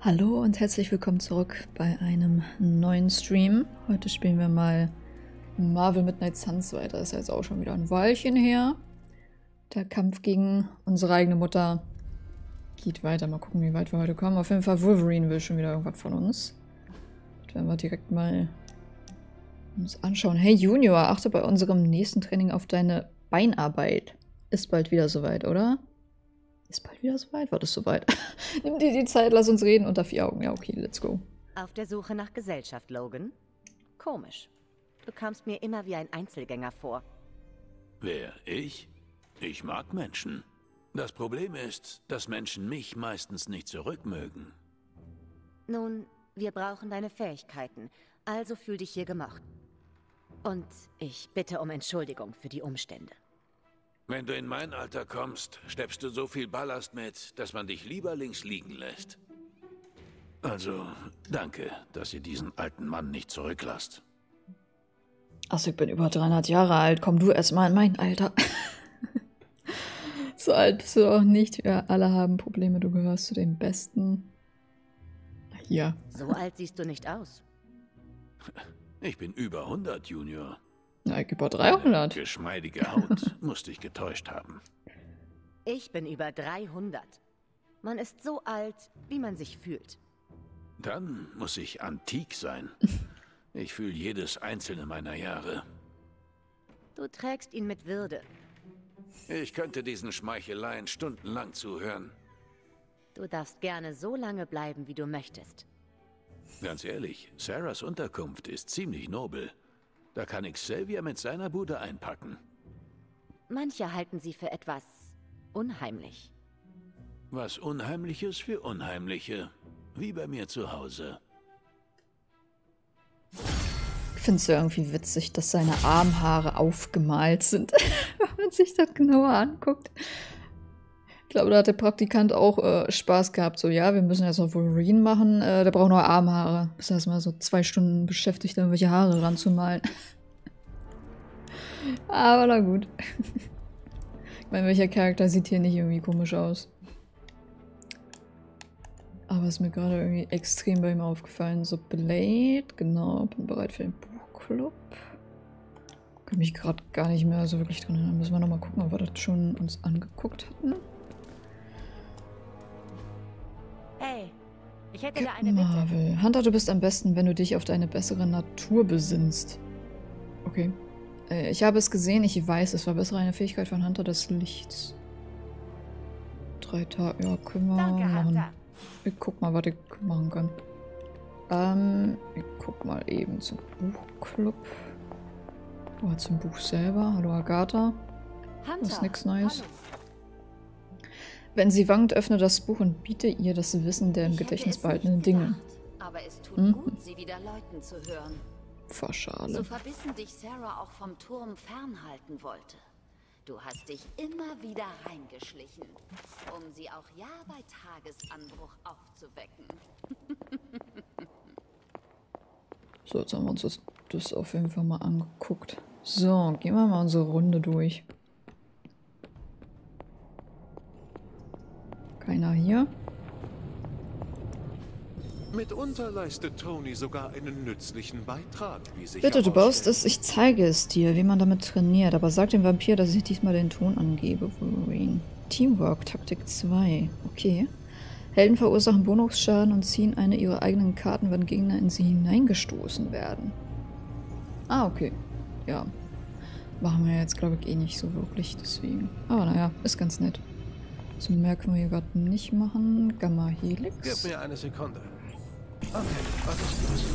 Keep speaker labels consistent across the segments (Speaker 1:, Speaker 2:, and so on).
Speaker 1: Hallo und herzlich willkommen zurück bei einem neuen Stream. Heute spielen wir mal Marvel Midnight Suns weiter. Das ist jetzt auch schon wieder ein Weilchen her. Der Kampf gegen unsere eigene Mutter geht weiter. Mal gucken, wie weit wir heute kommen. Auf jeden Fall, Wolverine will schon wieder irgendwas von uns. Das werden wir direkt mal uns anschauen. Hey Junior, achte bei unserem nächsten Training auf deine Beinarbeit. Ist bald wieder soweit, oder? Ist bald wieder soweit? War das soweit? Nimm dir die Zeit, lass uns reden unter 4 Augen. Ja, okay, let's go.
Speaker 2: Auf der Suche nach Gesellschaft, Logan? Komisch. Du kamst mir immer wie ein Einzelgänger vor.
Speaker 3: Wer? Ich? Ich mag Menschen. Das Problem ist, dass Menschen mich meistens nicht zurückmögen.
Speaker 2: Nun, wir brauchen deine Fähigkeiten, also fühl dich hier gemocht. Und ich bitte um Entschuldigung für die Umstände.
Speaker 3: Wenn du in mein Alter kommst, schleppst du so viel Ballast mit, dass man dich lieber links liegen lässt. Also, danke, dass ihr diesen alten Mann nicht zurücklasst.
Speaker 1: Achso, ich bin über 300 Jahre alt. Komm du erstmal in mein Alter. So alt bist du auch nicht. Wir alle haben Probleme. Du gehörst zu den Besten. Ja.
Speaker 2: So alt siehst du nicht aus.
Speaker 3: Ich bin über 100, Junior.
Speaker 1: Na, ich über 300.
Speaker 3: Deine geschmeidige Haut musste ich getäuscht haben.
Speaker 2: Ich bin über 300. Man ist so alt, wie man sich fühlt.
Speaker 3: Dann muss ich antik sein. Ich fühle jedes einzelne meiner Jahre.
Speaker 2: Du trägst ihn mit Würde.
Speaker 3: Ich könnte diesen Schmeicheleien stundenlang zuhören.
Speaker 2: Du darfst gerne so lange bleiben, wie du möchtest.
Speaker 3: Ganz ehrlich, Sarahs Unterkunft ist ziemlich nobel. Da kann ich Xavier mit seiner Bude einpacken.
Speaker 2: Manche halten sie für etwas unheimlich.
Speaker 3: Was Unheimliches für Unheimliche. Wie bei mir zu Hause.
Speaker 1: Ich finde es ja irgendwie witzig, dass seine Armhaare aufgemalt sind. Wenn man sich das genauer anguckt. Ich glaube, da hat der Praktikant auch Spaß gehabt. So, ja, wir müssen jetzt noch Wolverine machen. Der braucht nur Armhaare. Ist erstmal so 2 Stunden beschäftigt, irgendwelche Haare ranzumalen. Aber na gut. Ich meine, welcher Charakter sieht hier nicht irgendwie komisch aus? Aber ist mir gerade irgendwie extrem bei ihm aufgefallen. So, Blade, genau. Bin bereit für den Buchclub. Kann mich gerade gar nicht mehr so wirklich dran erinnern. Müssen wir nochmal gucken, ob wir das schon uns angeguckt hatten.
Speaker 2: Hey, ich hätte da eine
Speaker 1: Marvel.
Speaker 2: Bitte.
Speaker 1: Hunter, du bist am besten, wenn du dich auf deine bessere Natur besinnst. Okay. Ich habe es gesehen, ich weiß, es war bessere eine Fähigkeit von Hunter des Lichts. 3 Tage, ja, können wir
Speaker 2: Danke,
Speaker 1: machen.
Speaker 2: Hunter.
Speaker 1: Ich guck mal, was ich machen kann. Ich guck mal eben zum Buchclub. Oder zum Buch selber. Hallo Agatha. Das ist nichts Neues.
Speaker 2: Hallo.
Speaker 1: Wenn sie wankt, öffne das Buch und biete ihr das Wissen der im
Speaker 4: Ich hätte
Speaker 1: Gedächtnis
Speaker 4: es
Speaker 1: behaltenen
Speaker 4: nicht
Speaker 1: Dinge.
Speaker 4: gedacht, aber es tut gut, sie wieder läuten zu hören.
Speaker 1: Verschade.
Speaker 4: So verbissen dich Sarah auch vom Turm fernhalten wollte. Du hast dich immer wieder reingeschlichen, um sie auch ja bei Tagesanbruch aufzuwecken.
Speaker 1: So, jetzt haben wir uns das auf jeden Fall mal angeguckt. So, gehen wir mal unsere Runde durch. Keiner hier.
Speaker 5: Mitunter leistet Tony sogar einen nützlichen Beitrag, wie sich
Speaker 1: Bitte, du baust
Speaker 5: herausstellt.
Speaker 1: es. Ich zeige es dir, wie man damit trainiert. Aber sag dem Vampir, dass ich diesmal den Ton angebe, Wolverine. Teamwork, Taktik 2. Okay. Helden verursachen Bonusschaden und ziehen eine ihrer eigenen Karten, wenn Gegner in sie hineingestoßen werden. Ah, okay. Ja. Machen wir jetzt, glaube ich, eh nicht so wirklich, deswegen. Aber naja, ist ganz nett. So mehr können wir hier gerade nicht machen. Gamma Helix.
Speaker 5: Gib mir eine Sekunde. Okay, was ist los?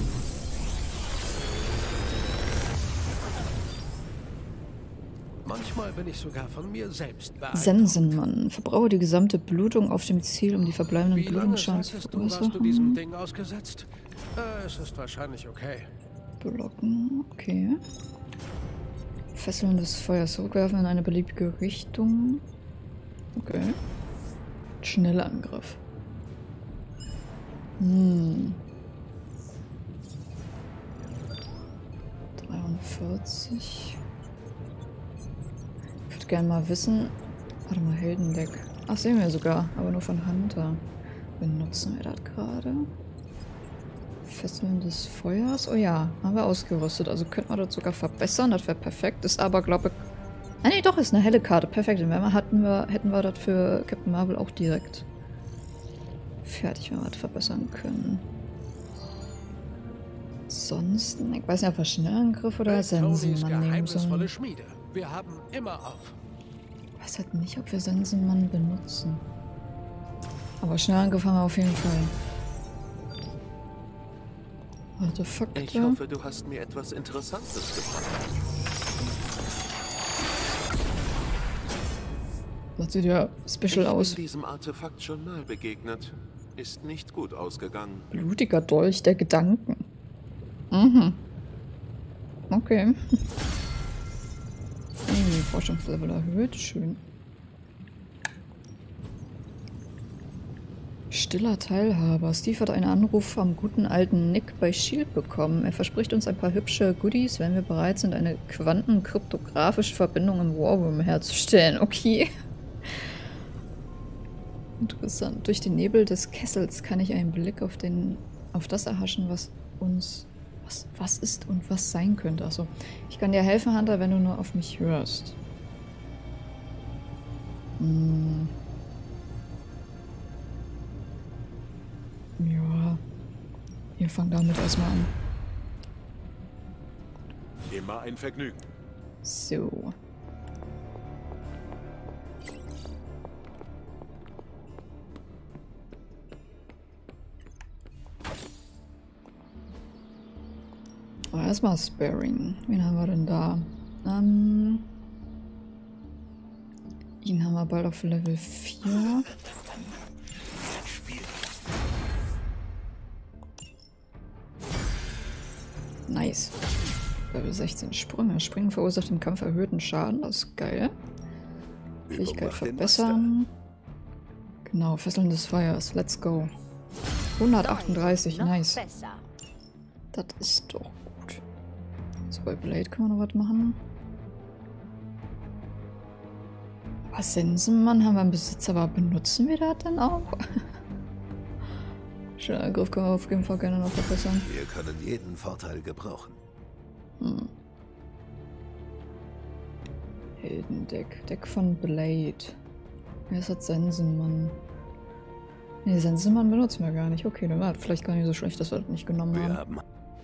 Speaker 5: Manchmal bin ich sogar von mir selbst beeindruckt.
Speaker 1: Sensenmann. Verbrauche die gesamte Blutung auf dem Ziel, um die verbleibenden
Speaker 5: Wie lange
Speaker 1: Blutungsschaden zu
Speaker 5: sagtest du, warst du diesem
Speaker 1: verursachen.
Speaker 5: Ding ausgesetzt? Es ist wahrscheinlich okay.
Speaker 1: Blocken, okay. Fesseln des Feuers zurückwerfen in eine beliebige Richtung. Okay. Schneller Angriff. 43. Ich würde gerne mal wissen. Warte mal, Heldendeck. Ach, sehen wir sogar, aber nur von Hunter. Benutzen wir das gerade? Fesseln des Feuers? Oh ja, haben wir ausgerüstet. Also könnten wir das sogar verbessern. Das wäre perfekt. Ist aber, glaube ich... Ah ne, doch, ist eine helle Karte. Perfekt. Und wenn wir hätten wir das für Captain Marvel auch direkt fertig, wenn wir das verbessern können. Ansonsten, ich weiß nicht, ob wir Schnellangriff oder Sensenmann nehmen sollen.
Speaker 5: Schmiede. Wir haben immer auf.
Speaker 1: Ich weiß halt nicht, ob wir Sensenmann benutzen. Aber Schnellangriff haben wir auf jeden Fall. Artefakte.
Speaker 5: Ich hoffe, du hast mir etwas Interessantes gebracht.
Speaker 1: Das sieht ja special aus.
Speaker 5: Ich bin diesem Artefakt schon mal begegnet. Ist nicht gut ausgegangen.
Speaker 1: Blutiger Dolch der Gedanken. Mhm. Okay. Forschungslevel erhöht. Schön. Stiller Teilhaber. Steve hat einen Anruf vom guten alten Nick bei S.H.I.E.L.D. bekommen. Er verspricht uns ein paar hübsche Goodies, wenn wir bereit sind, eine quantenkryptografische Verbindung im Warroom herzustellen. Okay. Interessant. Durch den Nebel des Kessels kann ich einen Blick auf das erhaschen, was ist und was sein könnte. Achso. Ich kann dir helfen, Hunter, wenn du nur auf mich hörst. Ja. Wir fangen damit erstmal an.
Speaker 5: Immer ein Vergnügen.
Speaker 1: So. Aber erstmal Sparring. Wen haben wir denn da? Ihn haben wir bald auf Level 4. Nice. Level 16 Sprünge. Springen verursacht im Kampf erhöhten Schaden. Das ist geil. Fähigkeit verbessern. Genau, Fesseln des Feuers. Let's go. 138, nice. Das ist doch gut. So, bei Blade können wir noch was machen. Was Sensenmann haben wir im Besitz, aber benutzen wir das dann auch? Schöner Angriff können wir auf jeden Fall gerne noch verbessern.
Speaker 6: Wir können jeden Vorteil gebrauchen.
Speaker 1: Heldendeck. Deck von Blade. Wer ist das Sensenmann? Ne, Sensenmann benutzen wir gar nicht. Okay, dann war das vielleicht gar nicht so schlecht, dass wir das nicht genommen haben.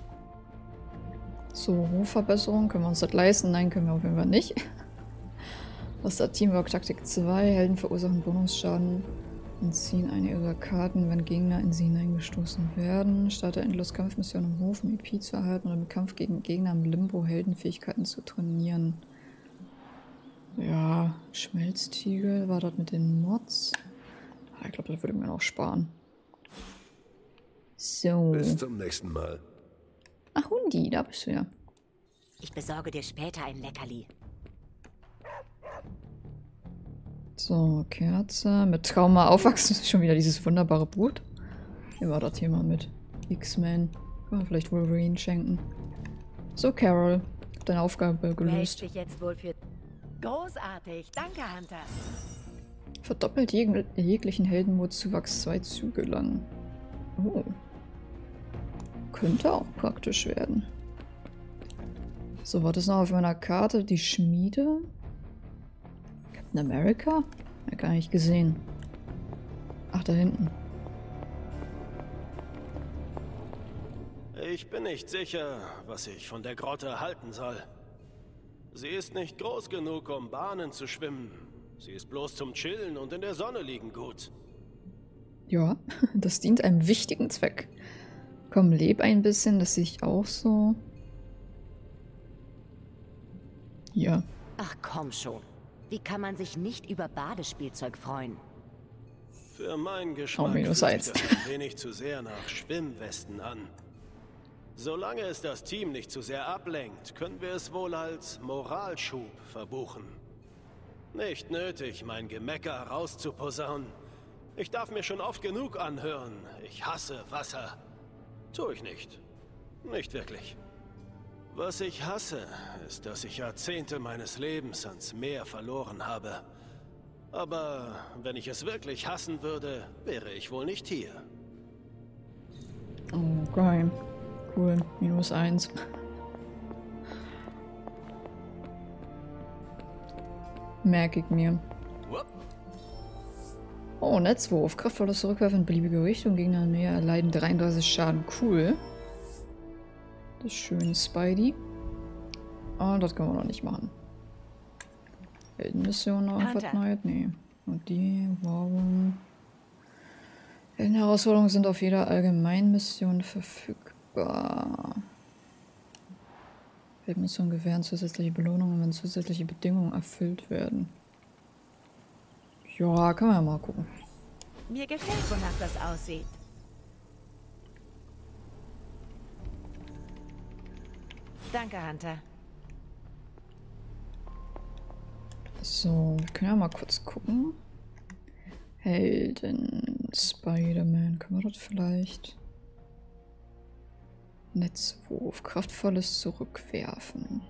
Speaker 1: So, Rufverbesserung. Können wir uns das leisten? Nein, können wir auf jeden Fall nicht. Was ist das? Teamwork Taktik 2. Helden verursachen Bonusschaden und ziehen eine ihrer Karten, wenn Gegner in sie hineingestoßen werden. Starte endlos Kampfmissionen im Hof, um EP zu erhalten oder im Kampf gegen Gegner im Limbo Heldenfähigkeiten zu trainieren. Ja, Schmelztiegel. War das mit den Mods? Ich glaube, das würde mir auch sparen. So.
Speaker 6: Bis zum nächsten Mal.
Speaker 1: Ach, Hundi, da bist du ja.
Speaker 2: Ich besorge dir später ein Leckerli.
Speaker 1: So, Kerze. Mit Trauma aufwachsen ist schon wieder dieses wunderbare Boot. Hier war das Thema mit X-Men. Kann man vielleicht Wolverine schenken. So, Carol. Deine Aufgabe gelöst.
Speaker 2: Dich jetzt wohl für großartig. Danke, Hunter.
Speaker 1: Verdoppelt jeglichen Heldenmut-Zuwachs 2 Züge lang. Oh. Könnte auch praktisch werden. So, was ist noch auf meiner Karte? Die Schmiede? Captain America? Ja, gar nicht gesehen. Ach, da hinten.
Speaker 7: Ich bin nicht sicher, was ich von der Grotte halten soll. Sie ist nicht groß genug, um Bahnen zu schwimmen. Sie ist bloß zum Chillen und in der Sonne liegen gut.
Speaker 1: Ja, das dient einem wichtigen Zweck. Komm, leb ein bisschen, das sehe ich auch so. Ja.
Speaker 2: Ach komm schon. Wie kann man sich nicht über Badespielzeug freuen?
Speaker 7: Für meinen Geschmack fühlt sich das ein wenig zu sehr nach Schwimmwesten an. Solange es das Team nicht zu sehr ablenkt, können wir es wohl als Moralschub verbuchen. Nicht nötig, mein Gemecker rauszuposaunen. Ich darf mir schon oft genug anhören. Ich hasse Wasser. Tue ich nicht. Nicht wirklich. Was ich hasse, ist, dass ich Jahrzehnte meines Lebens ans Meer verloren habe. Aber wenn ich es wirklich hassen würde, wäre ich wohl nicht hier.
Speaker 1: Oh, geil. Cool. -1. Merke ich mir. Oh, Netzwurf. Kraftvolles Zurückwerfen in beliebige Richtung. Gegner näher erleiden 33 Schaden. Cool. Das ist schön, Spidey. Ah, das können wir noch nicht machen. Heldenmission noch irgendwas Neues? Nee. Und die, warum? Heldenherausforderungen sind auf jeder Allgemeinmission verfügbar. Heldenmissionen gewähren zusätzliche Belohnungen, wenn zusätzliche Bedingungen erfüllt werden. Ja, können wir ja mal gucken.
Speaker 2: Mir gefällt, wonach das aussieht. Danke, Hunter.
Speaker 1: So, wir können ja mal kurz gucken. Helden, Spider-Man, können wir das vielleicht? Netzwurf, kraftvolles Zurückwerfen.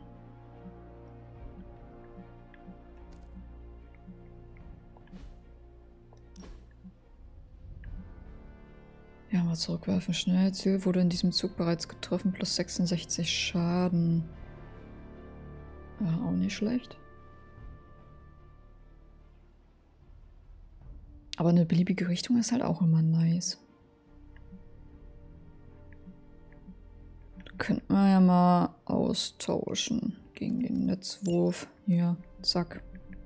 Speaker 1: Ja, mal zurückwerfen, schnell. Ziel wurde in diesem Zug bereits getroffen, plus 66 Schaden. Ja, auch nicht schlecht. Aber eine beliebige Richtung ist halt auch immer nice. Könnten wir ja mal austauschen gegen den Netzwurf. Hier, zack.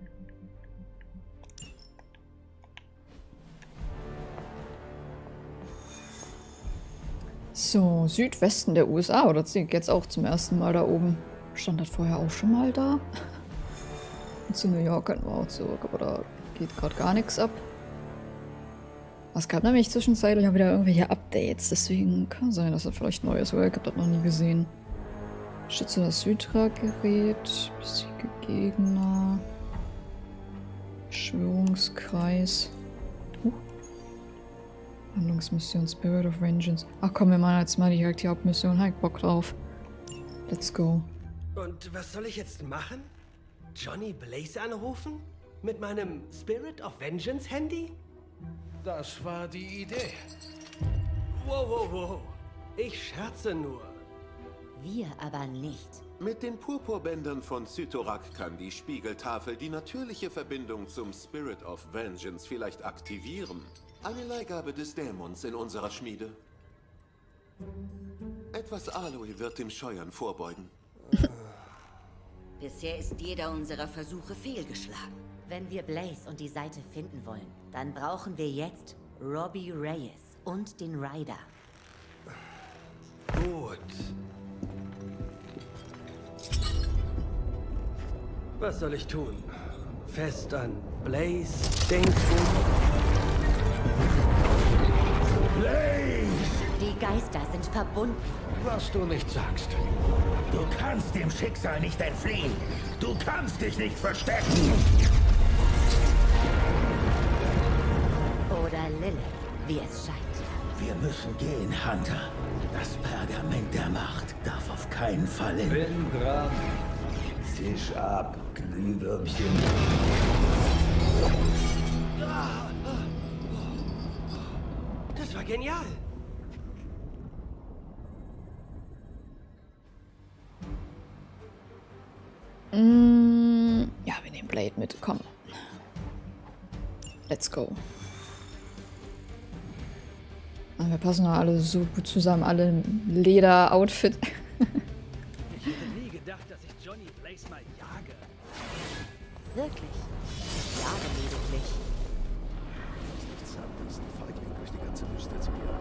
Speaker 1: So, Südwesten der USA, oder sehe ich jetzt auch zum ersten Mal da oben. Stand das vorher auch schon mal da? Und zu New York könnten wir auch zurück, aber da geht gerade gar nichts ab. Es gab nämlich zwischenzeitlich auch wieder irgendwelche Updates, deswegen kann sein, dass das vielleicht neu ist, aber ich habe das noch nie gesehen. Schütze das Hydra-Gerät, besiege Gegner, Beschwörungskreis. Handlungsmission Spirit of Vengeance. Ach komm, wir machen jetzt mal direkt die Hauptmission. Hab ich Bock drauf. Let's go.
Speaker 8: Und was soll ich jetzt machen? Johnny Blaze anrufen? Mit meinem Spirit of Vengeance Handy?
Speaker 5: Das war die Idee.
Speaker 8: Wow, wow, wow. Ich scherze nur.
Speaker 2: Wir aber nicht.
Speaker 9: Mit den Purpurbändern von Cyttorak kann die Spiegeltafel die natürliche Verbindung zum Spirit of Vengeance vielleicht aktivieren. Eine Leihgabe des Dämons in unserer Schmiede. Etwas Aloe wird dem Scheuern vorbeugen.
Speaker 4: Bisher ist jeder unserer Versuche fehlgeschlagen.
Speaker 2: Wenn wir Blaze und die Seite finden wollen, dann brauchen wir jetzt Robbie Reyes und den Rider.
Speaker 8: Gut. Was soll ich tun? Fest an Blaze denken?
Speaker 10: Blaze!
Speaker 2: Die Geister sind verbunden.
Speaker 10: Was du nicht sagst. Du kannst dem Schicksal nicht entfliehen. Du kannst dich nicht verstecken.
Speaker 2: Oder Lilith, wie es scheint.
Speaker 10: Wir müssen gehen, Hunter. Das Pergament der Macht darf auf keinen Fall in... Bin dran. Zisch ab, Glühwürmchen.
Speaker 8: Das war genial.
Speaker 1: Ja, wir nehmen Blade mit. Komm. Let's go. Wir passen doch alle so gut zusammen. Alle im Leder-Outfit.
Speaker 8: Ich hätte nie gedacht, dass ich Johnny Blaze mal jage.
Speaker 2: Wirklich? Jage lediglich.
Speaker 6: Nichts anderes, ein Feigling durch die ganze Wüste zu gehen.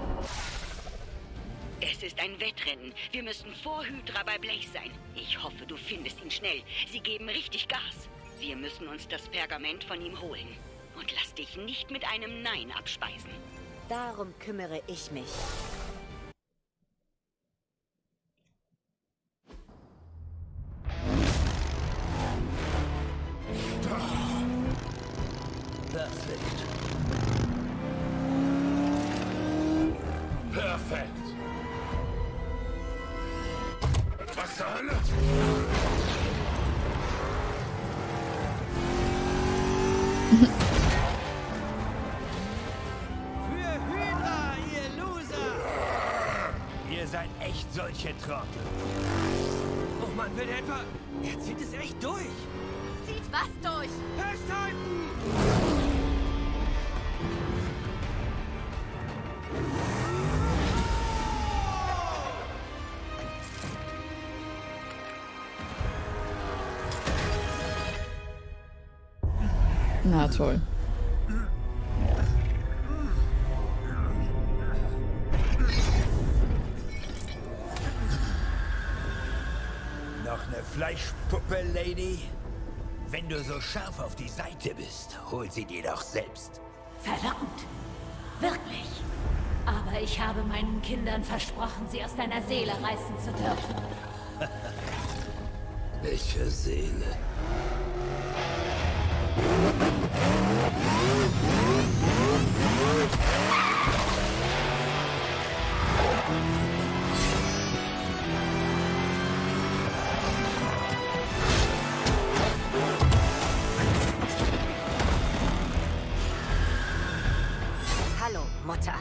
Speaker 11: Es ist ein Wettrennen. Wir müssen vor Hydra bei Blaze sein. Ich hoffe, du findest ihn schnell. Sie geben richtig Gas. Wir müssen uns das Pergament von ihm holen. Und lass dich nicht mit einem Nein abspeisen.
Speaker 2: Darum kümmere ich mich.
Speaker 10: Das Licht.
Speaker 3: Perfekt. Was zur Hölle?
Speaker 10: Für Hydra, ihr Loser! Ihr seid echt solche Trottel.
Speaker 8: Oh Mann, will der etwa... Er zieht es echt durch.
Speaker 4: Zieht was durch?
Speaker 8: Festhalten!
Speaker 1: Na toll.
Speaker 10: Noch eine Fleischpuppe, Lady? Wenn du so scharf auf die Seite bist, hol sie dir doch selbst.
Speaker 12: Verlockend. Wirklich. Aber ich habe meinen Kindern versprochen, sie aus deiner Seele reißen zu dürfen.
Speaker 10: Welche Seele?
Speaker 2: Hallo, Mutter.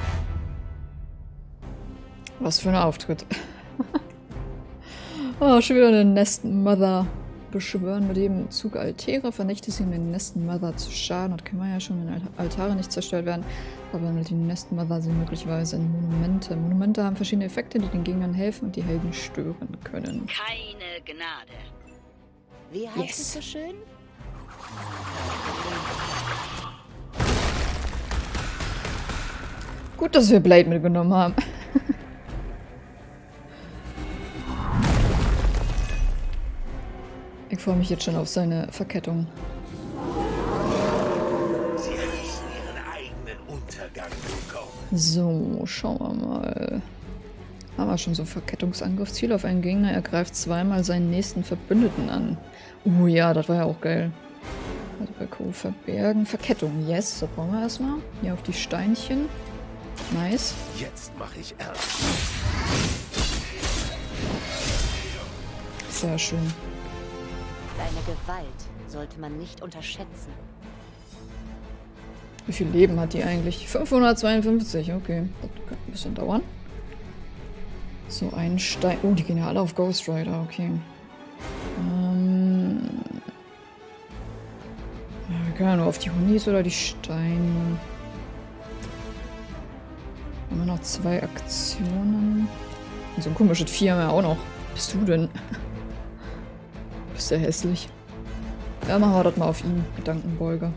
Speaker 1: Was für ein Auftritt. Oh, schon wieder eine Nest Mother beschwören. Mit dem Zug Altäre vernichtet sie, um den Nest Mother zu schaden. Das kann man ja schon, wenn Altare nicht zerstört werden. Aber mit den Nest Mother sind möglicherweise in Monumente. Monumente haben verschiedene Effekte, die den Gegnern helfen und die Helden stören können.
Speaker 11: Keine Gnade.
Speaker 2: Wie heißt es so schön?
Speaker 1: Gut, dass wir Blade mitgenommen haben. Ich freue mich jetzt schon auf seine Verkettung.
Speaker 10: Sie heißen ihren eigenen Untergang bekommen.
Speaker 1: So, schauen wir mal. Haben wir schon so Verkettungsangriff. Ziel auf einen Gegner. Er greift zweimal seinen nächsten Verbündeten an. Ja, das war ja auch geil. Also bei Co. verbergen. Verkettung, yes. Das brauchen wir erstmal. Hier auf die Steinchen. Nice.
Speaker 5: Jetzt mache ich ernst.
Speaker 1: Sehr schön.
Speaker 2: Deine Gewalt sollte man nicht unterschätzen.
Speaker 1: Wie viel Leben hat die eigentlich? 552, okay. Das kann ein bisschen dauern. So, ein Stein. Oh, die gehen ja alle auf Ghost Rider, okay. Ja, wir können ja nur auf die Hunis oder die Steine. Haben wir noch 2 Aktionen. Und so ein komisches Vieh haben wir auch noch. Was bist du denn? Bist ja hässlich. Ja, machen wir das mal auf ihn. Gedankenbeuger.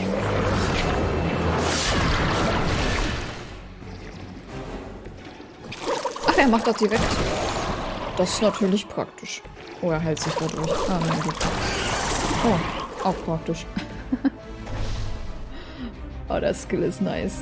Speaker 1: Ach, er macht das direkt. Das ist natürlich praktisch. Oh, er hält sich da durch. Ah, na gut. Oh, auch praktisch. Oh, der Skill ist nice.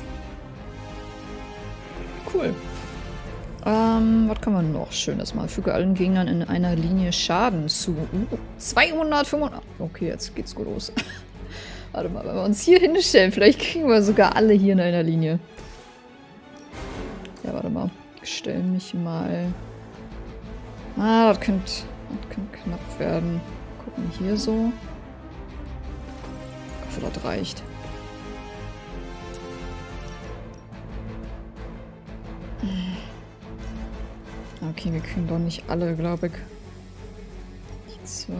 Speaker 1: Cool. Was kann man noch Schönes mal? Füge allen Gegnern in einer Linie Schaden zu. 285. Okay, jetzt geht's gut los. Warte mal, wenn wir uns hier hinstellen, vielleicht kriegen wir sogar alle hier in einer Linie. Ja, warte mal. Ich stelle mich mal. Ah, das könnte knapp werden. Gucken hier so. Ich hoffe, das reicht. Okay, wir kriegen doch nicht alle, glaube ich. Die 2.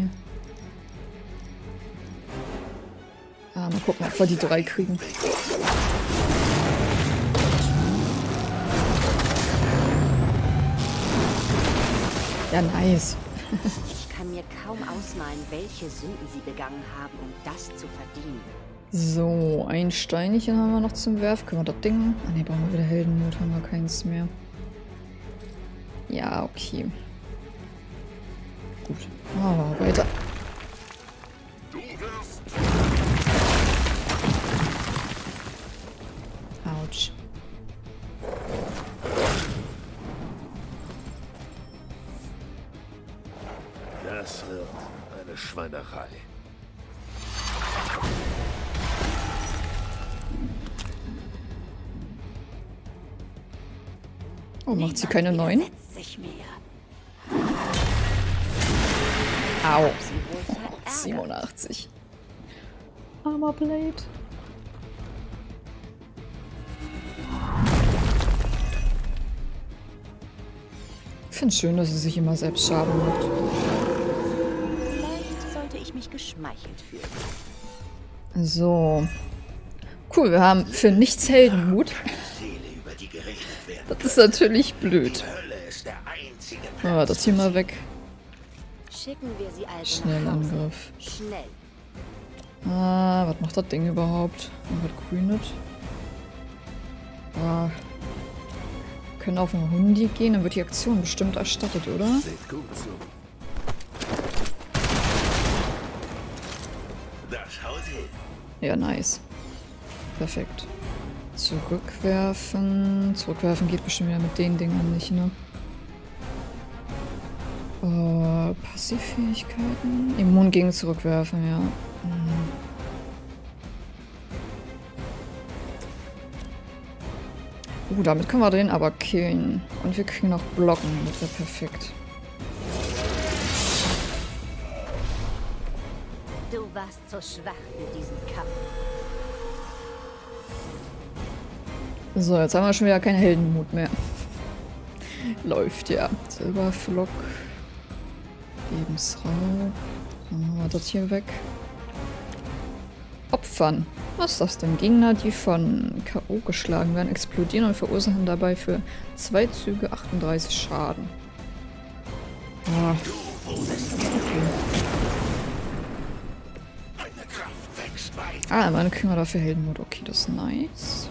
Speaker 1: Ah, mal gucken, ob wir die 3 kriegen. Ja, nice.
Speaker 2: Ich kann mir kaum ausmalen, welche Sünden sie begangen haben, um das zu verdienen.
Speaker 1: So, ein Steinchen haben wir noch zum Werfen. Können wir das Ding... Ah ne, brauchen wir wieder Heldenmut, haben wir keins mehr. Ja, okay. Gut. Machen wir weiter. Autsch.
Speaker 5: Das wird eine Schweinerei.
Speaker 1: Oh, macht sie keine 9? Au. 87. Armer Blade. Ich finde es schön, dass sie sich immer selbst Schaden macht.
Speaker 2: Vielleicht sollte ich mich geschmeichelt fühlen.
Speaker 1: So. Cool, wir haben für nichts Heldenmut. Das ist natürlich blöd. Ah, das hier mal weg.
Speaker 2: Schicken wir sie also
Speaker 1: Schnellangriff.
Speaker 2: Schnell.
Speaker 1: Ah, was macht das Ding überhaupt? Was grünet? Ah. Wir können auf den Hundi gehen, dann wird die Aktion bestimmt erstattet, oder?
Speaker 6: Sieht gut so.
Speaker 10: Das haut hin.
Speaker 1: Ja, nice. Perfekt. Zurückwerfen. Zurückwerfen geht bestimmt wieder mit den Dingern nicht, ne? Passivfähigkeiten. Immun gegen Zurückwerfen, ja. Damit können wir den aber killen. Und wir kriegen noch Blocken. Das wäre perfekt.
Speaker 2: Du warst so schwach für diesen Kampf.
Speaker 1: So, jetzt haben wir schon wieder keinen Heldenmut mehr. Läuft ja. Silberflock. Lebensraub. Dann machen wir das hier weg. Opfern. Was ist das denn? Gegner, die von K.O. geschlagen werden, explodieren und verursachen dabei für 2 Züge 38 Schaden. Ah. Okay. Ah, immerhin kriegen wir dafür Heldenmut. Okay, das ist nice.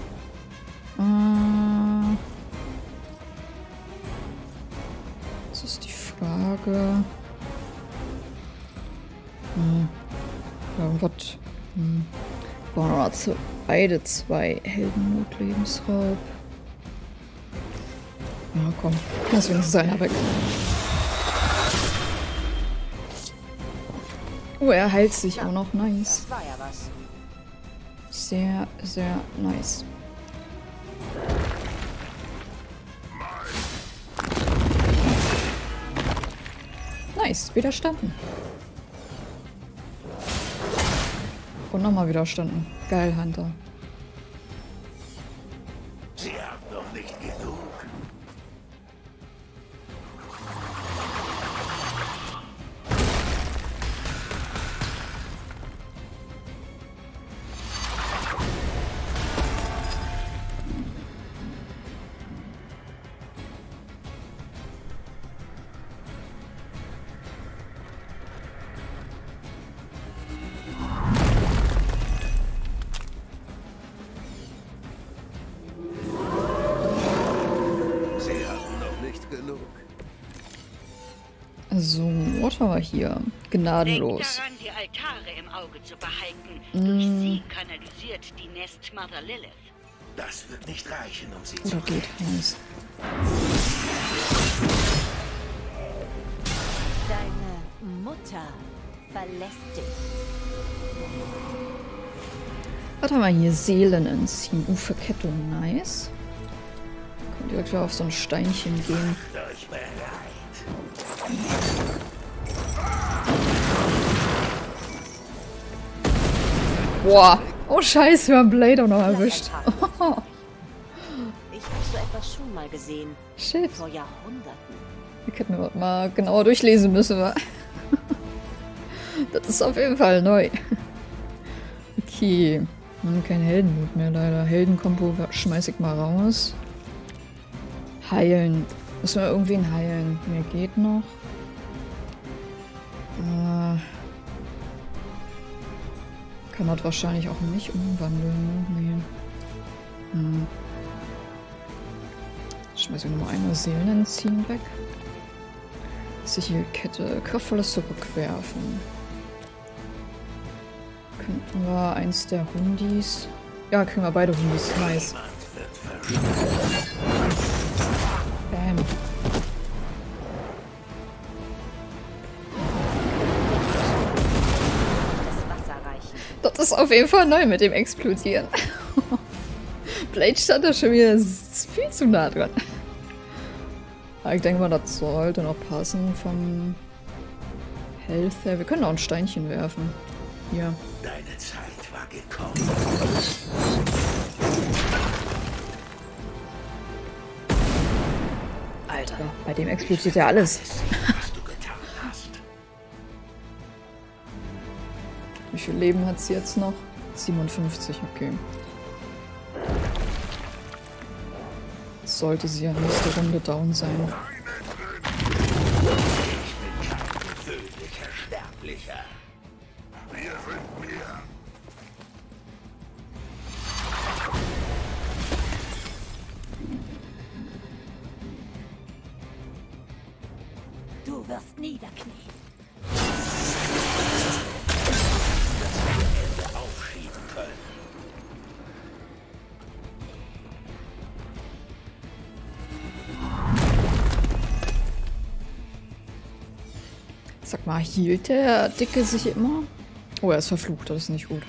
Speaker 1: Das ist die Frage. Irgendwas. Brauchen wir noch beide 2 Heldenmut, Lebensraub. Ja, komm. Lass wenigstens einer weg. Oh, er heilt sich auch noch. Nice.
Speaker 2: Das war ja was.
Speaker 1: Sehr, sehr nice. Nice, widerstanden. Und nochmal widerstanden. Geil, Hunter.
Speaker 10: Sie haben noch nicht genug.
Speaker 1: So, was haben wir hier? Gnadenlos.
Speaker 11: Denk daran, die Altare im Auge zu behalten. Durch sie kanalisiert die Nest Mother Lilith.
Speaker 10: Das wird nicht reichen, um sie
Speaker 1: zu
Speaker 10: zu
Speaker 1: geht nice.
Speaker 2: Deine Mutter verlässt dich.
Speaker 1: Was haben wir hier? Seelen entziehen. Verkettung, nice. Können direkt wieder auf so ein Steinchen gehen.
Speaker 10: Macht euch bereit.
Speaker 1: Boah. Oh scheiße, wir haben Blade auch noch erwischt.
Speaker 2: Ich habe so etwas schon mal gesehen.
Speaker 1: Shit.
Speaker 2: Vor Jahrhunderten.
Speaker 1: Wir hätten wir mal genauer durchlesen müssen, wa? Das ist auf jeden Fall neu. Okay. Kein Heldenmut mehr leider. Heldenkompo schmeiß ich mal raus. Heilen. Müssen wir irgendwen heilen? Mehr geht noch. Kann das wahrscheinlich auch nicht umwandeln. Nee. Schmeiß ich nochmal eine Seelen entziehen weg. Sichelkette. Kraftvolles Zurückwerfen. Könnten wir eins der Hundis. Ja, kriegen wir beide Hundis. Nice. Bam. Das ist auf jeden Fall neu mit dem Explodieren. Blade stand da schon wieder viel zu nah dran. Aber ich denke mal, das sollte noch passen vom Health her. Wir können auch ein Steinchen werfen. Hier.
Speaker 10: Deine Zeit war gekommen.
Speaker 1: Alter, bei dem explodiert ja alles.
Speaker 10: Was du getan hast.
Speaker 1: Wie viel Leben hat sie jetzt noch? 57, okay. Sollte sie ja nächste Runde down sein.
Speaker 10: Ich bin kein gewöhnlicher Sterblicher. Wir sind mehr.
Speaker 12: Du wirst niederknien.
Speaker 10: Dass wir ihr Ende aufschieben können.
Speaker 1: Sag mal, hielt der Dicke sich immer? Oh, er ist verflucht, das ist nicht gut.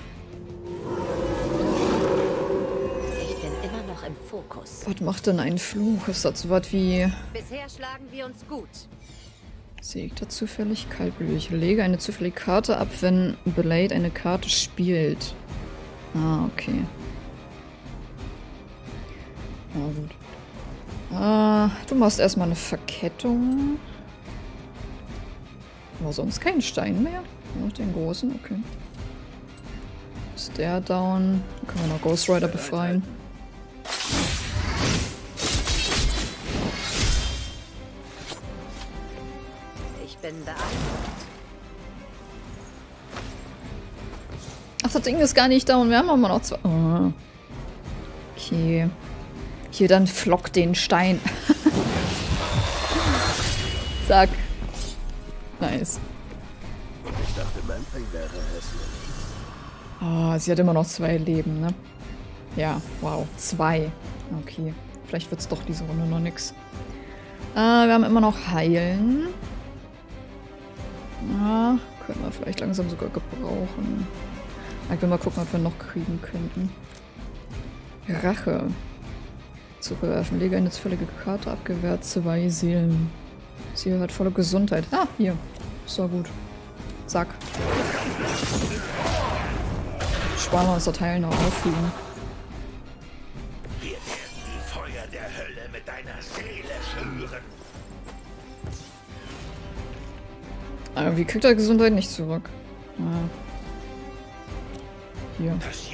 Speaker 2: Ich bin immer noch im Fokus.
Speaker 1: Was macht denn ein Fluch? Ist das so was wie...
Speaker 2: Bisher schlagen wir uns gut.
Speaker 1: Sägt er zufällig kaltblütig? Lege eine zufällige Karte ab, wenn Blade eine Karte spielt. Ah, okay. Na gut. Du machst erstmal eine Verkettung. Aber sonst kein Stein mehr. Noch den großen, okay. Ist der down? Dann können wir noch Ghost Rider befreien.
Speaker 2: Ich bin beeindruckt.
Speaker 1: Ach, das Ding ist gar nicht down. Wir haben aber noch zwei. Oh. Okay. Hier, dann flock den Stein. Zack. Nice.
Speaker 6: Ich dachte, Manfred wäre hässlich.
Speaker 1: Oh, sie hat immer noch 2 Leben, ne? Ja, wow. 2. Okay. Vielleicht wird's doch diese Runde noch nix. Wir haben immer noch Heilen. Ja, können wir vielleicht langsam sogar gebrauchen. Ich will mal gucken, ob wir noch kriegen könnten. Rache. Zugewerfen. Lege eine zufällige Karte ab. Gewährt 2 Seelen. Sie hat volle Gesundheit. Ah, hier. So gut. Zack. Sparen wir uns das Teil noch auffliegen.
Speaker 10: Wir werden die Feuer der Hölle mit deiner Seele schüren.
Speaker 1: Aber wie kriegt er Gesundheit nicht zurück? Ah. Hier.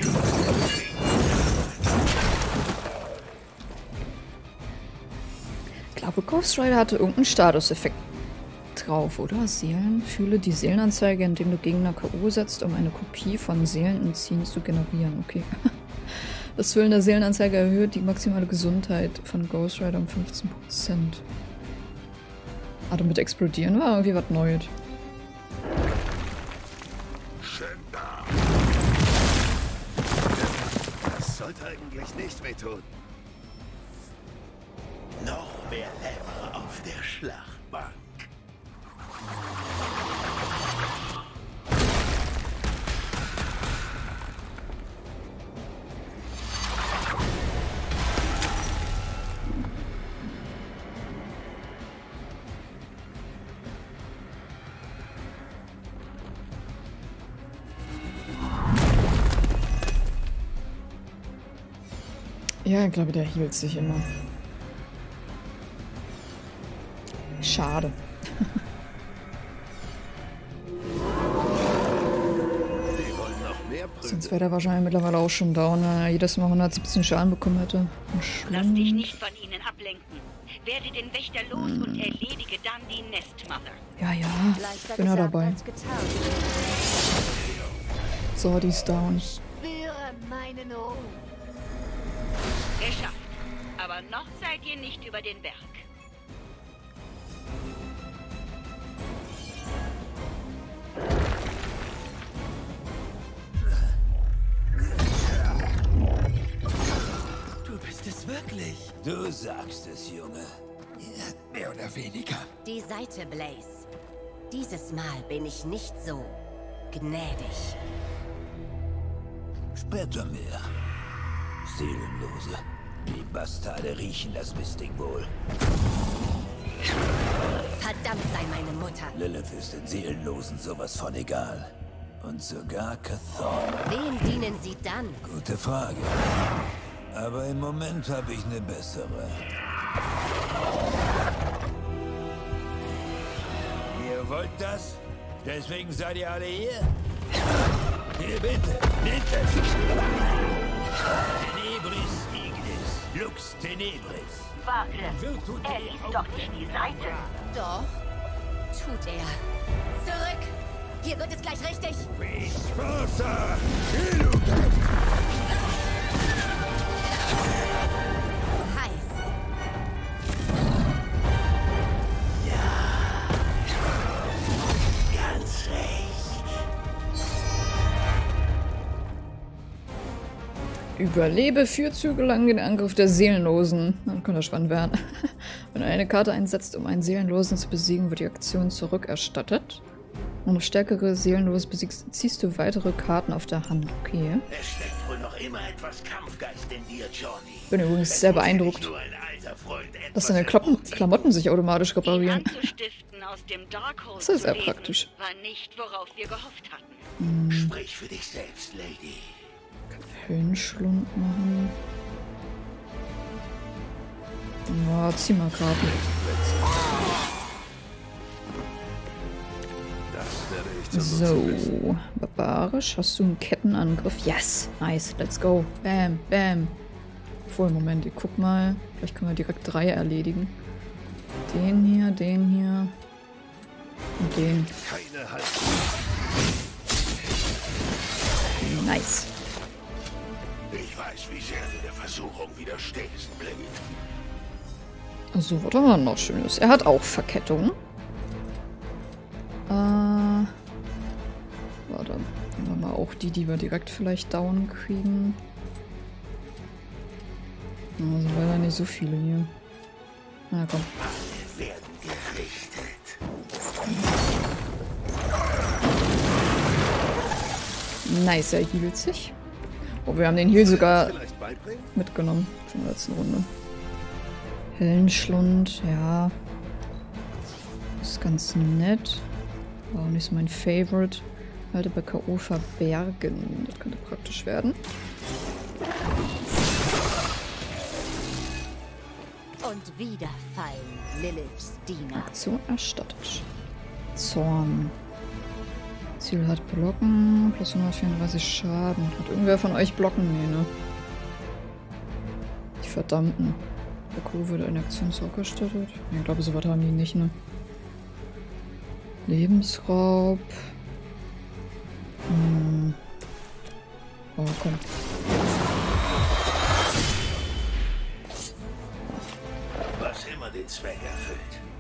Speaker 1: Ich glaube, Ghost Rider hatte irgendeinen Statuseffekt drauf, oder? Seelen? Fühle die Seelenanzeige, indem du Gegner K.O. setzt, um eine Kopie von Seelenentziehen zu generieren. Okay. Das Füllen der Seelenanzeige erhöht die maximale Gesundheit von Ghost Rider um 15%. Ah, damit explodieren war irgendwie was Neues.
Speaker 6: Das sollte eigentlich nicht wehtun.
Speaker 10: Noch mehr Lämmer auf der Schlachtbank.
Speaker 1: Ja, ich glaube, der hielt sich immer. Schade. Sonst wäre der wahrscheinlich mittlerweile auch schon down, wenn er jedes Mal 117 Schaden bekommen hätte.
Speaker 11: Lass dich nicht von ihnen ablenken. Werde den Wächter los und erledige dann die Nestmother.
Speaker 1: Ja, ja. Ich bin ja dabei. So, die ist down.
Speaker 4: Spüre meine Not.
Speaker 11: Geschafft. Aber noch seid ihr nicht über den Berg.
Speaker 8: Du bist es wirklich.
Speaker 10: Du sagst es, Junge. Mehr oder weniger.
Speaker 2: Die Seite, Blaze. Dieses Mal bin ich nicht so gnädig.
Speaker 10: Später mehr. Seelenlose. Die Bastarde riechen das Mistding wohl.
Speaker 2: Verdammt sei meine Mutter.
Speaker 10: Lilith ist den Seelenlosen sowas von egal. und sogar Cathon.
Speaker 2: Wem dienen sie dann?
Speaker 10: Gute Frage. Aber im Moment habe ich eine bessere. Ihr wollt das? Deswegen seid ihr alle hier? Hier bitte, nehmt es! Tenebris Ignis, Lux Tenebris.
Speaker 12: Warte, er liest doch nicht die Seite.
Speaker 2: Doch, tut er. Zurück! Hier wird es gleich richtig.
Speaker 10: Responsa!
Speaker 2: Heiß.
Speaker 10: Ja, ganz recht.
Speaker 1: Überlebe 4 Züge lang den Angriff der Seelenlosen. Dann könnte das spannend werden. Wenn du eine Karte einsetzt, um einen Seelenlosen zu besiegen, wird die Aktion zurückerstattet. Und stärkere Seelenlose besiegst, ziehst du weitere Karten auf der Hand. Okay.
Speaker 10: Es steckt wohl noch immer etwas Kampfgeist in dir, Johnny.
Speaker 1: Bin übrigens sehr beeindruckt, dass deine Klamotten sich automatisch reparieren. Das ist sehr praktisch.
Speaker 11: War nicht, worauf wir gehofft hatten.
Speaker 10: Sprich für dich selbst, Lady.
Speaker 1: Höllenschlund machen. Ja, zieh mal Karten. So, barbarisch. Hast du einen Kettenangriff? Yes! Nice, let's go. Bam, bam. Obwohl, Moment, ich guck mal. Vielleicht können wir direkt 3 erledigen. Den hier und den.
Speaker 6: Keine Halt.
Speaker 1: Nice.
Speaker 10: Ich weiß, wie sehr du der Versuchung widerstehst, Blade.
Speaker 1: So, was haben wir noch Schönes? Er hat auch Verkettung. Warte. Nehmen wir mal auch die wir direkt vielleicht down kriegen. Na, sind leider nicht so viele hier. Na komm.
Speaker 10: Alle werden gerichtet.
Speaker 1: Nice, er healt sich. Oh, wir haben den Heal sogar mitgenommen von der letzten Runde. Hellenschlund, ja. Ist ganz nett. War auch nicht so mein Favorite. Halte bei K.O. verbergen. Das könnte praktisch werden.
Speaker 2: Und wieder fallen Liliths Diener.
Speaker 1: Aktion erstattet. Zorn. Ziel hat Blocken. Plus 134 Schaden. Hat irgendwer von euch Blocken? Nee, ne? Die Verdammten. Bei K.O. wurde eine Aktion zurückerstattet. Ich glaube, so was haben die nicht, ne? Lebensraub. Oh, komm.
Speaker 10: Was immer den Zweck erfüllt.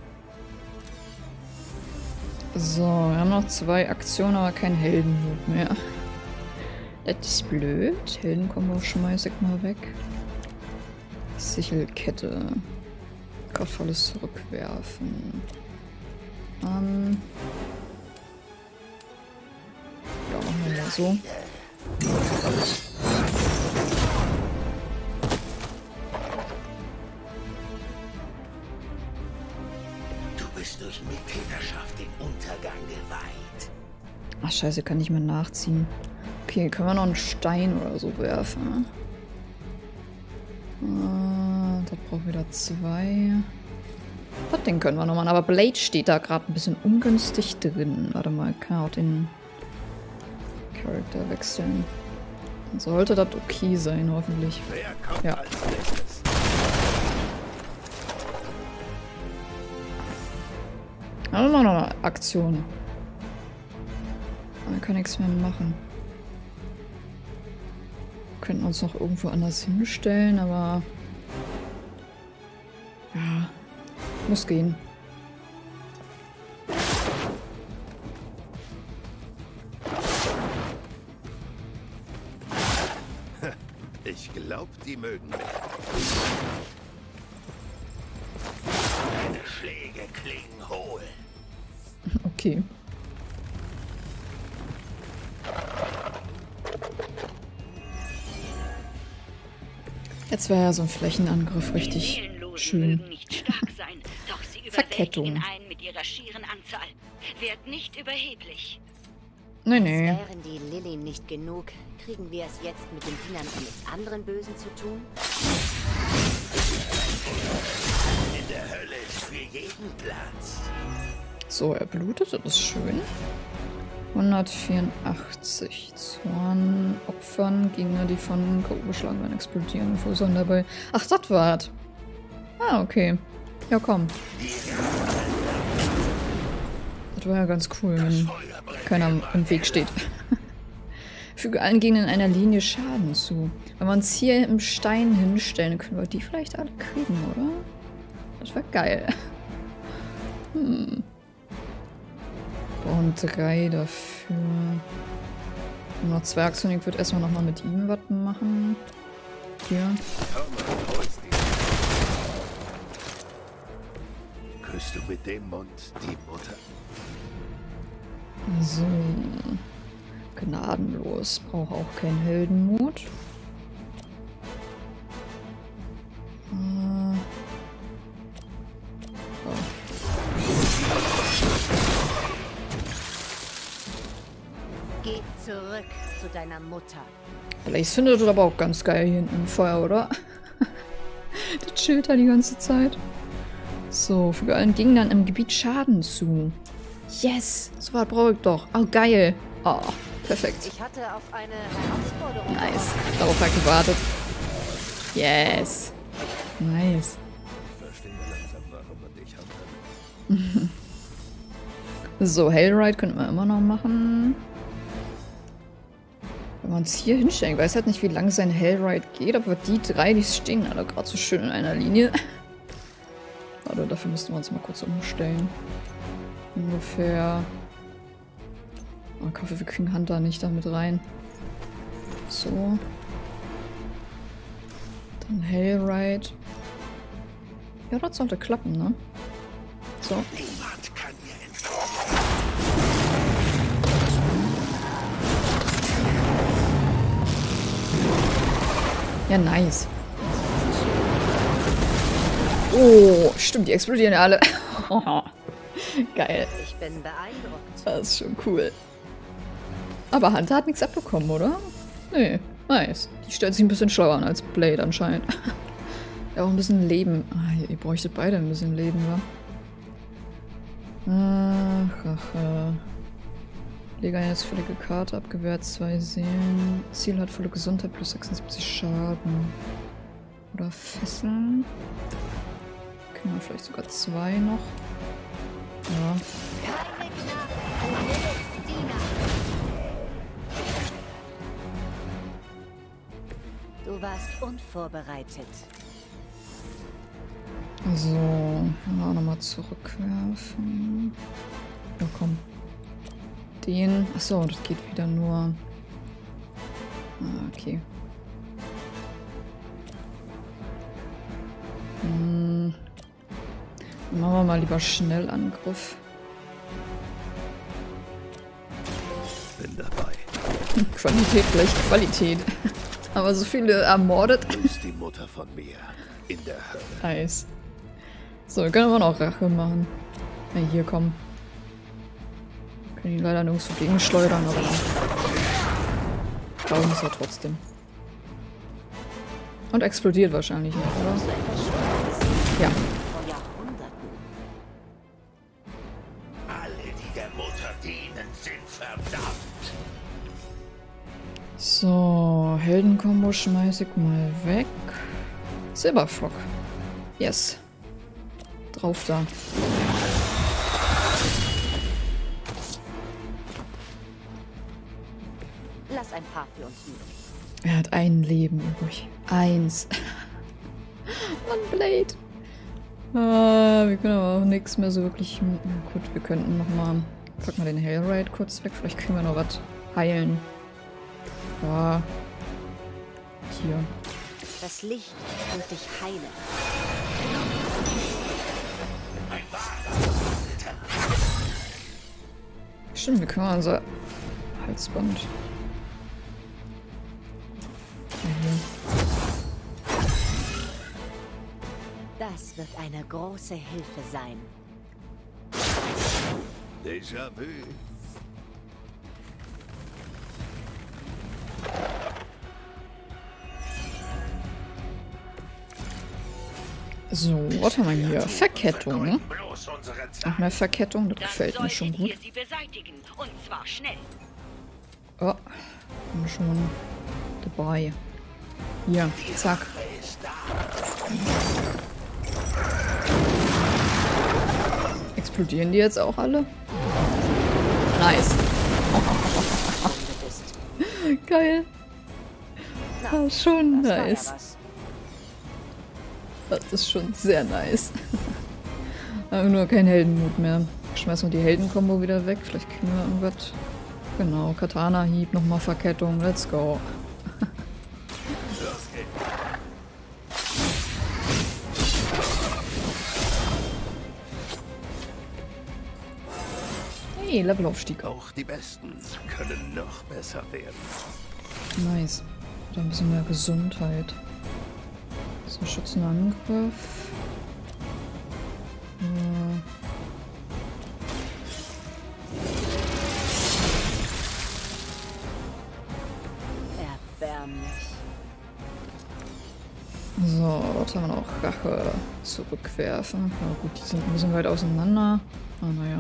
Speaker 1: So, wir haben noch 2 Aktionen, aber kein Heldenmut mehr. Das ist blöd. Heldenkombo schmeiß ich mal weg. Sichelkette. Kraftvolles zurückwerfen. Ja, machen wir mal so.
Speaker 10: Du bist durch Mittäterschaft dem Untergang geweiht.
Speaker 1: Ach scheiße, kann nicht mehr nachziehen. Okay, können wir noch einen Stein oder so werfen? Das braucht wieder 2. Das Ding können wir noch machen, aber Blade steht da gerade ein bisschen ungünstig drin. Warte mal, kann auch den Charakter wechseln. Dann sollte das okay sein, hoffentlich. Ja. Also noch eine Aktion. Man kann nichts mehr machen. Wir könnten uns noch irgendwo anders hinstellen, aber ja, muss gehen.
Speaker 6: Ich glaub, die mögen mich.
Speaker 10: Deine Schläge klingen hohl.
Speaker 1: Okay. Jetzt wäre ja so ein Flächenangriff richtig schön.
Speaker 11: Nicht stark sein, doch sie
Speaker 1: Verkettung.
Speaker 11: überwältigen einen mit ihrer schieren Anzahl. Werd nicht überheblich.
Speaker 1: Nee, nee.
Speaker 2: Wären die Lilly nicht genug, kriegen wir es jetzt mit den Dienern eines anderen Bösen zu tun?
Speaker 10: In der Hölle ist für jeden Platz.
Speaker 1: So, er blutet, das ist schön. 184 Zorn Opfern, Gegner, die von K.O. geschlagen werden, explodieren. Fusion dabei. Ach, das war's. Ah, okay. Ja, komm. Das war ja ganz cool, wenn keiner im Weg steht. Füge allen Gegnern in einer Linie Schaden zu. Wenn wir uns hier im Stein hinstellen, können wir die vielleicht alle kriegen, oder? Das wäre geil. Brauchen 3 dafür. Und noch Zwergsonic. Ich würde erstmal nochmal mit ihm was machen. Hier.
Speaker 10: Küsst du mit dem Mund die Mutter?
Speaker 1: So. Gnadenlos. Braucht auch keinen Heldenmut.
Speaker 2: Geh zurück zu deiner Mutter.
Speaker 1: Blaze findet das aber auch ganz geil hier hinten im Feuer, oder? Der chillt da die ganze Zeit. So, füge allen Gegnern im Gebiet Schaden zu. Yes! So was brauche ich doch. Oh, geil. Oh, perfekt.
Speaker 2: Ich hatte auf eine Herausforderung.
Speaker 1: Nice. Darauf hat gewartet. Yes. Nice.
Speaker 10: Ich verstehe langsam, warum man dich hat.
Speaker 1: So, Hailride könnten wir immer noch machen. Wenn wir uns hier hinstellen. Ich weiß halt nicht, wie lang sein Hailride geht, aber die 3, die stehen alle gerade so schön in einer Linie. Warte, dafür müssten wir uns mal kurz umstellen. Ungefähr. Oh, ich hoffe, wir kriegen Hunter nicht da mit rein. So. Dann Hailride. Ja, das sollte klappen, ne? So.
Speaker 10: Niemand kann ihr entkommen.
Speaker 1: Ja, nice. Oh, stimmt, die explodieren ja alle. Geil.
Speaker 2: Ich bin beeindruckt.
Speaker 1: Das ist schon cool. Aber Hunter hat nichts abbekommen, oder? Nee, nice. Die stellt sich ein bisschen schlauer an als Blade anscheinend. Ja, auch ein bisschen Leben. Ah, ihr bräuchtet beide ein bisschen Leben, wa? Ach, Rache. Lege eine völlige Karte, abgewehrt 2 Seelen. Ziel hat volle Gesundheit plus 76 Schaden. Oder Fesseln. Können wir vielleicht sogar 2 noch. Ja.
Speaker 2: Du warst unvorbereitet.
Speaker 1: So, auch nochmal zurückwerfen. Ja, komm. Den. Achso, das geht wieder nur. Ah, okay. Dann machen wir mal lieber Schnellangriff.
Speaker 10: Bin dabei.
Speaker 1: Quantität gleich Qualität. Aber so viele ermordet.
Speaker 10: Grüß die Mutter von mir in der Hölle.
Speaker 1: Nice. So, wir können aber noch Rache machen. Na, hier, komm. Können die leider nirgendwo gegenschleudern, aber brauchen es ja trotzdem. Und explodiert wahrscheinlich nicht, oder? Ja.
Speaker 10: Alle, die der Mutter dienen, sind verdammt.
Speaker 1: So, Heldenkombo schmeiße ich mal weg. Silberfock. Yes. Drauf da.
Speaker 2: Lass ein paar für uns übrig.
Speaker 1: Er hat ein Leben übrig. 1. Mann, Blade. Wir können aber auch nichts mehr so wirklich... Gut, wir könnten nochmal... Pack mal den Hailride kurz weg. Vielleicht kriegen wir noch was heilen. Ja. Hier.
Speaker 2: Das Licht wird dich heilen.
Speaker 1: Stimmt, wir können unser Halsband.
Speaker 2: Das wird eine große Hilfe sein.
Speaker 10: Déjà vu.
Speaker 1: So, was haben wir hier? Verkettung. Noch mehr Verkettung, das gefällt mir schon gut. Oh, bin schon dabei. Hier, zack. Explodieren die jetzt auch alle? Nice. Geil. Ah, schon nice. Das ist schon sehr nice. Aber nur kein Heldenmut mehr. Schmeißen wir die Heldenkombo wieder weg. Vielleicht kriegen wir irgendwas. Genau, Katana-Hieb, nochmal Verkettung. Let's go. Hey, Levelaufstieg.
Speaker 10: Auch die Besten können noch besser werden.
Speaker 1: Nice. Oder ein bisschen mehr Gesundheit. So, schützender Angriff.
Speaker 2: Erbärmlich.
Speaker 1: So, was haben wir noch? Rache zurückwerfen. Ja gut, die sind ein bisschen weit auseinander. Ah, naja.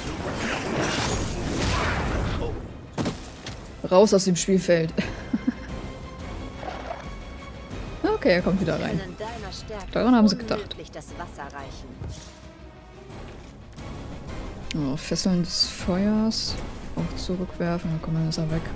Speaker 1: Raus aus dem Spielfeld. Okay, er kommt wieder rein. Daran haben sie gedacht. Oh, Fesseln des Feuers. Auch zurückwerfen, dann kommt er weg.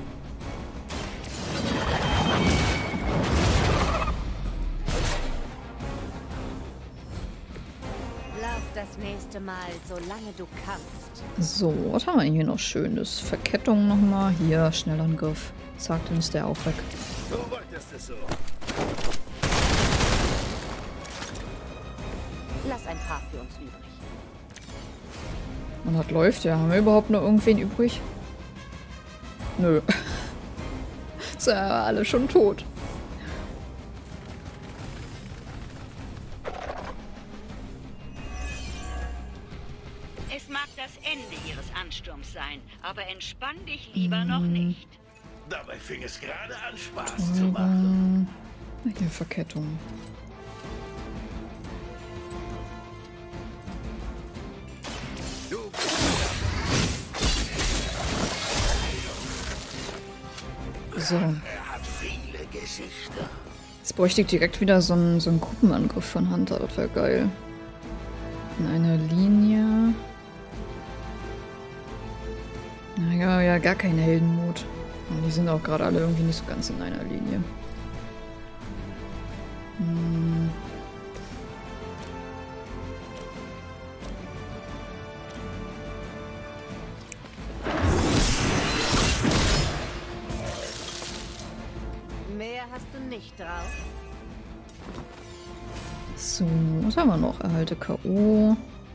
Speaker 2: Lauf das nächste Mal, solange du kannst.
Speaker 1: So, was haben wir hier noch Schönes? Verkettung nochmal. Hier, Schnellangriff. Zack, dann ist der auch weg.
Speaker 10: Du wolltest es so.
Speaker 2: Lass ein paar für uns übrig.
Speaker 1: Und das läuft ja. Haben wir überhaupt noch irgendwen übrig? Nö. Sind ja alle schon tot.
Speaker 11: Es mag das Ende ihres Ansturms sein, aber entspann dich lieber noch nicht.
Speaker 10: Dabei fing es gerade an, Spaß zu machen.
Speaker 1: Hier, Verkettung. So. Jetzt bräuchte ich direkt wieder so einen Gruppenangriff von Hunter. Das wäre geil. In einer Linie. Naja, ja, gar kein Heldenmut. Ja, die sind auch gerade alle irgendwie nicht so ganz in einer Linie.
Speaker 2: Mehr hast du nicht drauf.
Speaker 1: So, was haben wir noch? Erhalte K.O.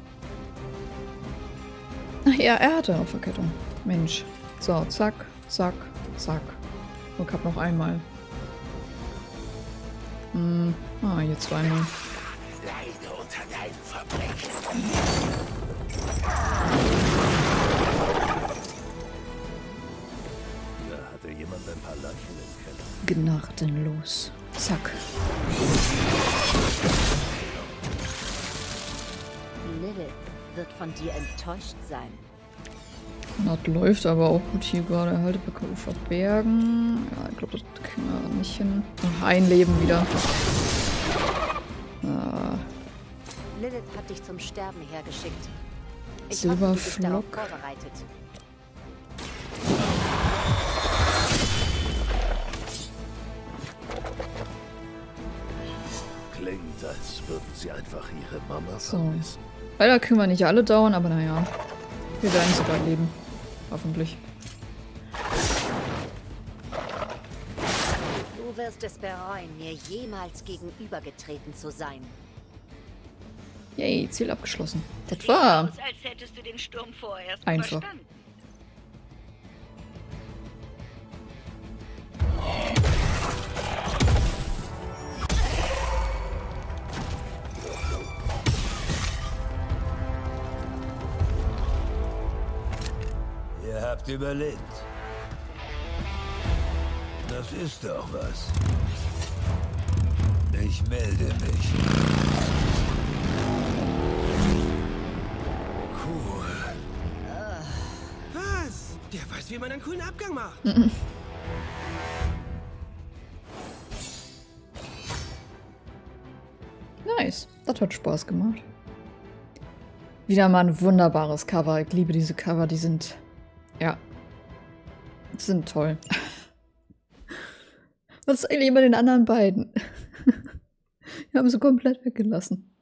Speaker 1: Ach ja, er hatte noch Verkettung. Mensch. So, zack, zack, zack. Ich hab noch einmal. Hier zweimal.
Speaker 10: Leide unter deinem Verbrechen. Da hatte jemand ein paar Leichen im Keller.
Speaker 1: Gnadenlos. Zack.
Speaker 2: Lilith wird von dir enttäuscht sein.
Speaker 1: Das läuft aber auch gut hier gerade. Erhalte K.O. verbergen. Ja, ich glaube, das kriegen wir nicht hin. Noch ein Leben wieder.
Speaker 2: Lilith hat dich zum Sterben hergeschickt. Ich
Speaker 1: Silberflock.
Speaker 2: hoffe, du bist darauf vorbereitet.
Speaker 10: Klingt, als würden sie einfach ihre Mama
Speaker 1: So.
Speaker 10: vermissen.
Speaker 1: Leider können wir nicht alle dauern, aber naja. Wir werden sogar leben. Hoffentlich.
Speaker 2: Du wirst es bereuen, mir jemals gegenübergetreten zu sein.
Speaker 1: Yay, Ziel abgeschlossen. Das war
Speaker 11: Aus, als hättest du den Sturm vorerst
Speaker 1: einfach.
Speaker 11: überstanden.
Speaker 10: Ihr habt überlebt. Das ist doch was. Ich melde mich.
Speaker 8: wie man einen coolen Abgang macht.
Speaker 1: Nice. Das hat Spaß gemacht. Wieder mal ein wunderbares Cover. Ich liebe diese Cover. Die sind... Ja. Die sind toll. Was ist eigentlich bei den anderen beiden? Wir haben sie komplett weggelassen.